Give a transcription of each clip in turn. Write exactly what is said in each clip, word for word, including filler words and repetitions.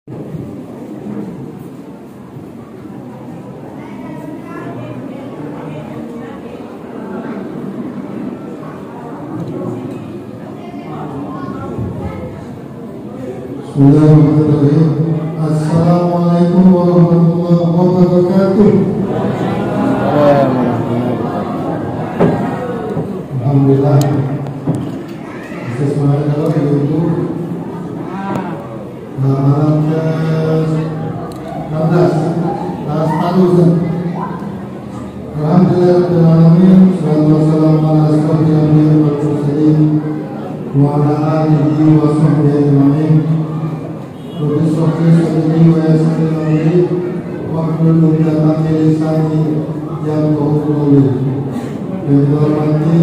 Bismillahirrahmanirrahim. Assalamualaikum warahmatullahi wabarakatuh. Alhamdulillah. Sesuai dalam ibu malam ke enam belas tahun. Alhamdulillah rabbil alamin. Sallallahu wasallam ala asyrafil anbiya'i wal mursalin wa ala alihi wa sahbihi ajma'in. Rabbi shrah li sadri wa yassir li amri wahlul 'uqdatam min lisani yafqahu qawli. Yang dihormati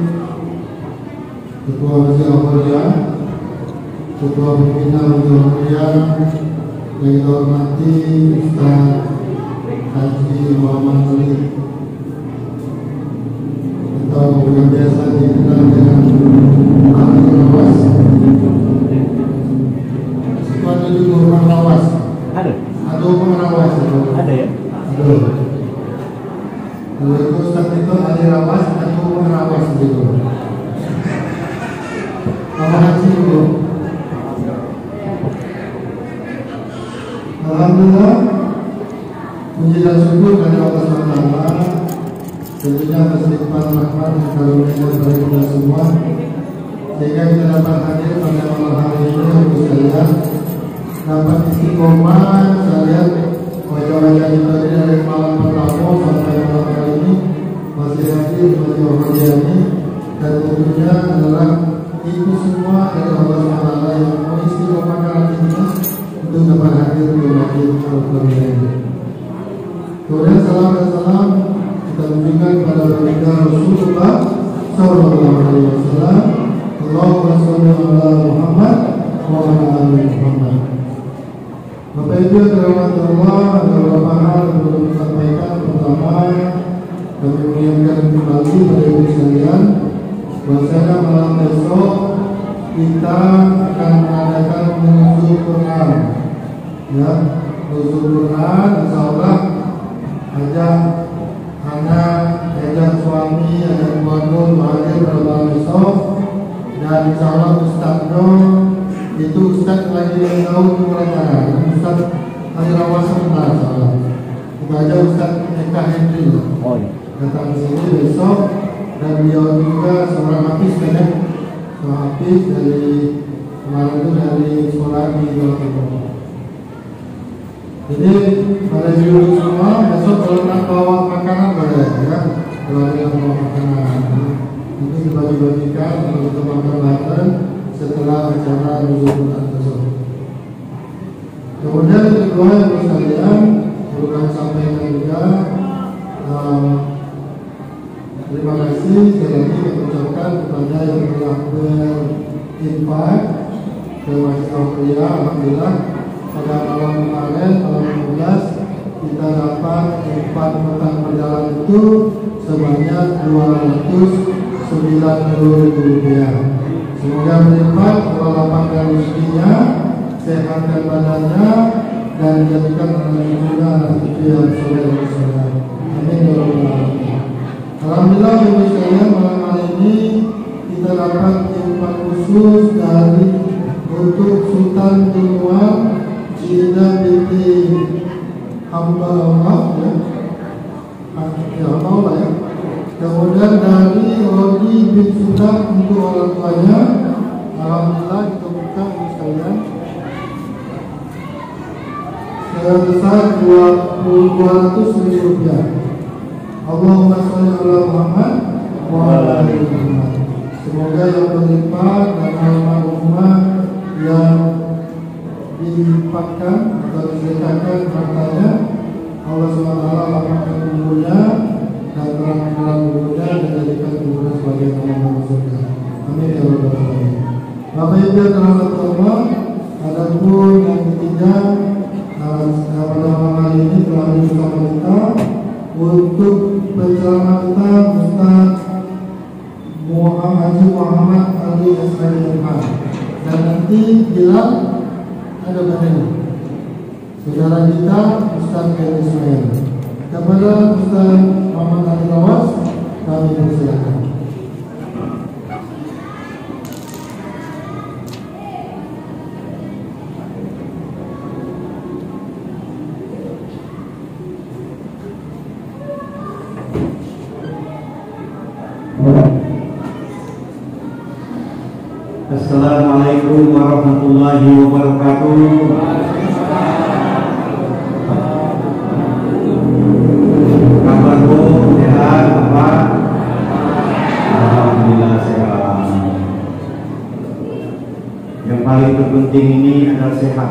Ketua Masjid Al-Fatihah, Ketua Pimpinan Al-Fatihah, yang dihormati Ustaz Haji Muhammad Ali, atau yang biasa dikenal dengan Ahli Rawas. Ada di rumah Rawas. Ada. Ada rumah Rawas. Ada ya. Ada. Kalau itu Ustaz itu Ahli Rawas atau rumah Rawas gitu. Alhamdulillah. Alhamdulillah. Puji dan syukur kepada Allah subhanahu wa taala. Tentunya atas nikmat rahmat dan karunia dari kita semua, sehingga kita dapat hadir pada malam hari ini untuk sekalian dapat istiqomah sekalian wajah-wajah kita dari malam pertama sampai malam kali ini masih hadir masih menghadiri, dan tentunya adalah itu semua dari Allah subhanahu wa taala yang mengistiqomahkan hati kita untuk dapat hadir di masjid Al-Fatihah ini. Kemudian salam dan salam kita tunjukkan pada baginda Rasulullah Sallallahu Alaihi Wasallam. Allahumma sholli ala Muhammad wa ala ali Muhammad. Bapak Ibu yang dirahmati Allah, ada beberapa hal yang perlu disampaikan. Pertama, kami mengingatkan kembali pada ibu sekalian bahwasanya malam besok kita akan mengadakan nuzul Quran, ya, nuzul Quran. Insyaallah ajak anak, ajak suami, ajak keluarga hadir pada malam besok, dan insyaallah Ustaznya itu Ustaz lagi yang tahu kebenaran. Ustaz Ahli Rawas benar insyaallah. Kita ajak Ustaz Eka Hendri datang ke sini besok, dan beliau juga seorang hafiz kan ya, seorang hafiz dari kemarin itu dari sekolah di Jawa Timur. Jadi pada judul semua besok kalau nak bawa makanan boleh ya, kalau ada yang bawa makanan itu dibagi-bagikan untuk kita makan bareng setelah acara nuzul Quran tersebut. Kemudian kedua yang sekalian perlu kami sampaikan juga, um, terima kasih sekali lagi kami ucapkan kepada yang telah berinfak ke Masjid Al-Fatihah. Alhamdulillah pada malam kemarin malam lima belas kita dapat infak makan perjalanan itu sebanyak dua ratus sembilan puluh ribu rupiah. Semoga berinfak Allah lapangkan rezekinya, sehatkan badannya, dan dijadikan juga anak cucu yang soleh dan soleh. Amin ya rabbal alamin. Alhamdulillah ibu sekalian, malam hari ini kita dapat infak khusus dari untuk Sultan Tuan Cina binti hamba Allah ya, ya hamba Allah ya. Kemudian dari Rodi bin Sudah untuk orang tuanya. Alhamdulillah kita buka ibu sekalian sebesar dua ratus ribu rupiah. Allahumma sholli ala Muhammad wa ala ali Muhammad. Semoga yang berlimpah dan almarhumah yang dilimpahkan atau disedekahkan hartanya, Allah subhanahu wa taala lapangkan kuburnya dan terang-terang kuburnya, dan jadikan kuburnya sebagai taman surga. Amin ya rabbal alamin. Bapak Ibu yang dirahmati Allah, adapun yang ketiga, pada malam hari ini telah bersama kita untuk penceramah kita Ustaz Muhammad Haji Muhammad Ali S H M, dan nanti bilang ada badannya saudara kita Ustaz Khairi Ismail. Kepada Ustaz Muhammad Ali Lawas kami persilakan. Assalamualaikum warahmatullahi wabarakatuh. Kabar bu, sehat apa? Alhamdulillah sehat. Yang paling terpenting ini adalah sehat.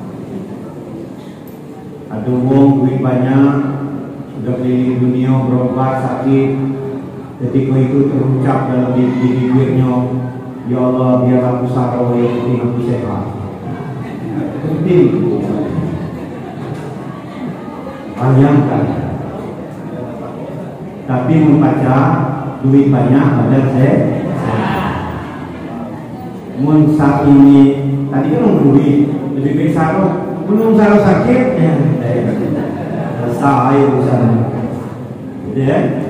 Ada wong duit banyak, sudah keliling dunia berobat sakit. Ketika itu terucap dalam diri duitnya, ya Allah, biar aku sarau, yang penting aku sehat. Penting. Bayangkan. Tapi membaca duit banyak badan saya. Mun saat ini tadi kan nunggu duit, lebih baik sarau. Belum sarau sakit, ya. Saya urusan. Gitu ya.